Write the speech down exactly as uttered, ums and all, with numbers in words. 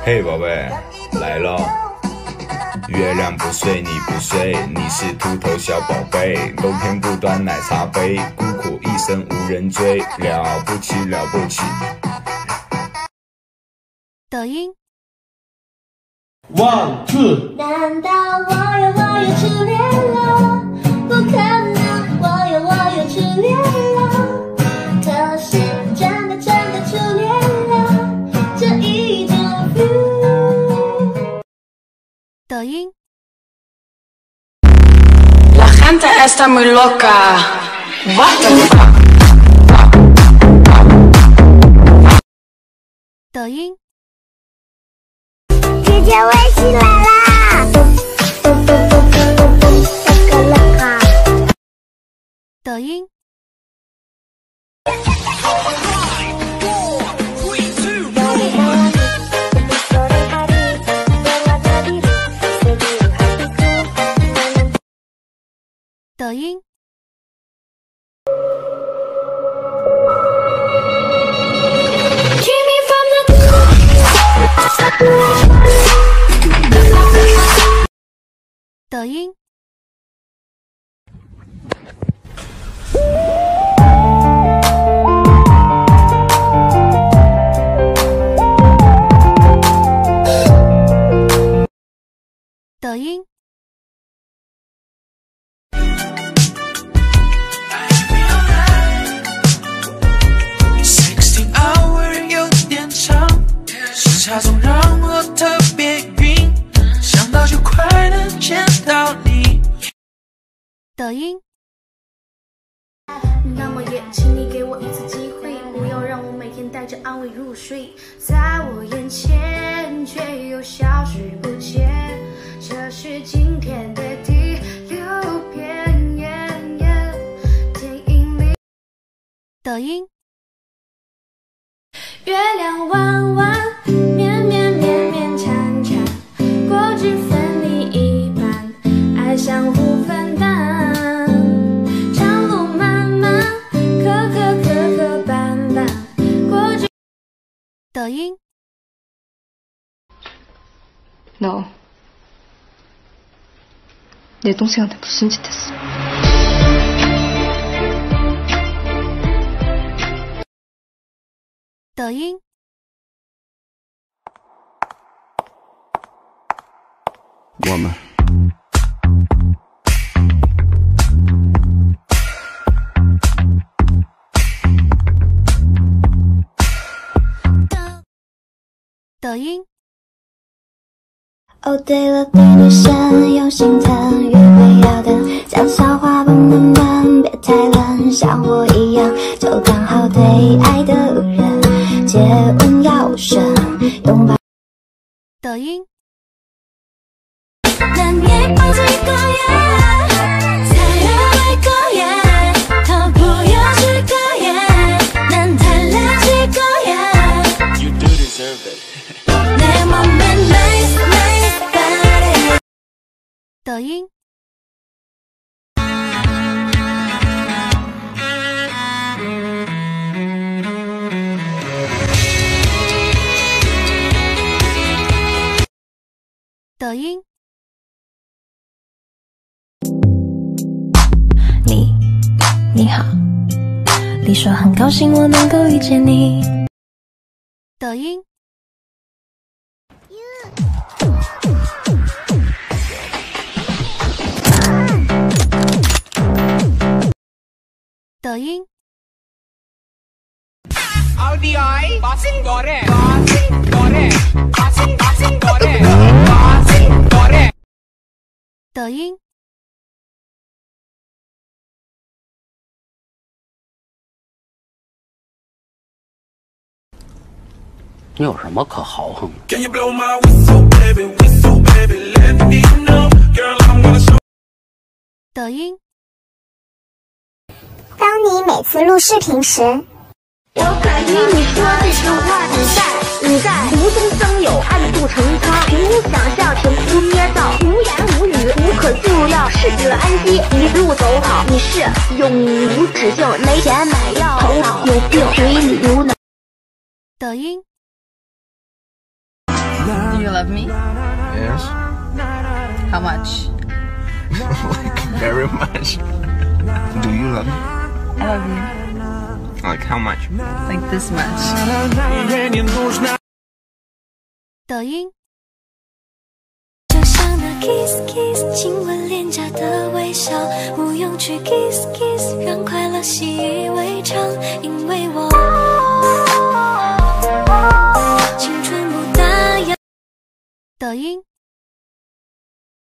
嘿，宝贝，来了。月亮不睡，你不睡，你是秃头小宝贝，冬天不端奶茶杯，孤苦一生无人追，了不起了不起。 抖音。 One two。 难道我有我有初恋了？不可能，我有我有初恋了。可是真的真的初恋了，这一种 feel。 抖音。 La gente está muy loca. What the fuck? 抖音。 姐姐围起来啦！ 抖音。抖音。抖音。抖音。 sixteen hour 有点长，时差总让我特别晕，想到就快能见到你。 抖音。 那么也请你给我一次机会，不要让我每天带着安慰入睡，在我眼前却又消失不见。这是今天的第六遍。电影里， 抖音。 月亮弯弯，绵绵绵绵缠缠，果汁分你一半，爱相互分担。长路漫漫，磕磕磕磕绊绊，果汁。 抖音。 너 내 동생한테 무슨 짓 했어? 抖音。 我们。 抖音。 哦对了，对女生用心疼，约会要等，讲笑话笨笨笨，别太冷，像我一样，就刚好对爱的人，接吻要深，拥抱。 抖音。 난 예뻐질 거야, 사랑할 거야, 더 보여줄 거야, 난 달라질 거야. You do deserve it. 내 몸에 nice, nice body. 抖音。抖音。 你，你好，你说很高兴我能够遇见你。 抖音。抖音。 Audioy, passing gore, passing gore, passing passing gore, passing gore. 抖音。 你有什么可豪横的？ 抖音。 当你每次录视频时， 我敢听你说这句话，你在你在无中生有，暗度陈仓，凭空想象，凭空捏造，无言无语，无可救药，适者安息，一路走好，你是永无止境，没钱买药，头脑有病，嘴里无能。 抖音。 Do you love me? Yes. How much? Like, very much. Do you love me? I love you. Like, how much? Like this much. 抖音。 就像那 kiss kiss 亲吻脸颊的微笑，不用去 kiss kiss 让快乐习以为常，因为我青春不打烊。 抖音。